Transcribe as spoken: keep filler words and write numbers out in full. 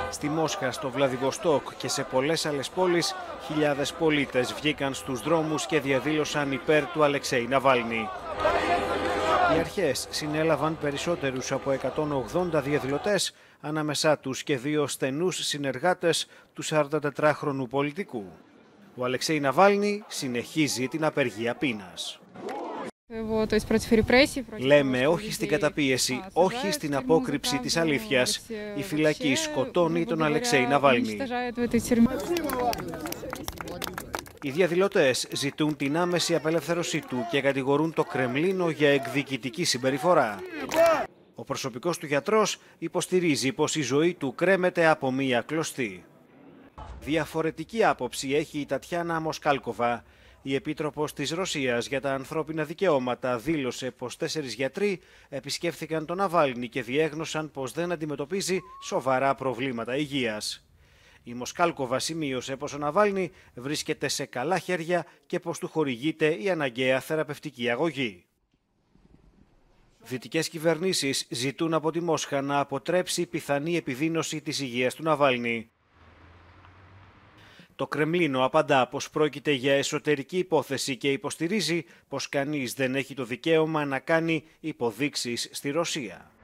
Στη Μόσχα, στο Βλαδιβοστόκ και σε πολλές άλλες πόλεις, χιλιάδες πολίτες βγήκαν στους δρόμους και διαδήλωσαν υπέρ του Αλεξέη Ναβάλνη. Οι αρχές συνέλαβαν περισσότερους από εκατόν ογδόντα διαδηλωτές, ανάμεσά τους και δύο στενούς συνεργάτες του σαραντατετράχρονου πολιτικού. Ο Αλεξέη Ναβάλνη συνεχίζει την απεργία πείνας. Λέμε όχι στην καταπίεση, όχι στην απόκρυψη της αλήθειας. Η φυλακή σκοτώνει τον Αλεξέη Ναβάλνη. Οι διαδηλωτές ζητούν την άμεση απελευθέρωσή του και κατηγορούν το Κρεμλίνο για εκδικητική συμπεριφορά. Ο προσωπικός του γιατρός υποστηρίζει πως η ζωή του κρέμεται από μία κλωστή. Διαφορετική άποψη έχει η Τατιάνα Μοσκάλκοβα. Η επίτροπος της Ρωσίας για τα ανθρώπινα δικαιώματα δήλωσε πως τέσσερις γιατροί επισκέφθηκαν τον Ναβάλνη και διέγνωσαν πως δεν αντιμετωπίζει σοβαρά προβλήματα υγείας. Η Μοσκάλκοβα σημείωσε πως ο Ναβάλνη βρίσκεται σε καλά χέρια και πως του χορηγείται η αναγκαία θεραπευτική αγωγή. Δυτικές κυβερνήσεις ζητούν από τη Μόσχα να αποτρέψει πιθανή επιδείνωση της υγείας του Ναβάλνη. Το Κρεμλίνο απαντά πως πρόκειται για εσωτερική υπόθεση και υποστηρίζει πως κανείς δεν έχει το δικαίωμα να κάνει υποδείξεις στη Ρωσία.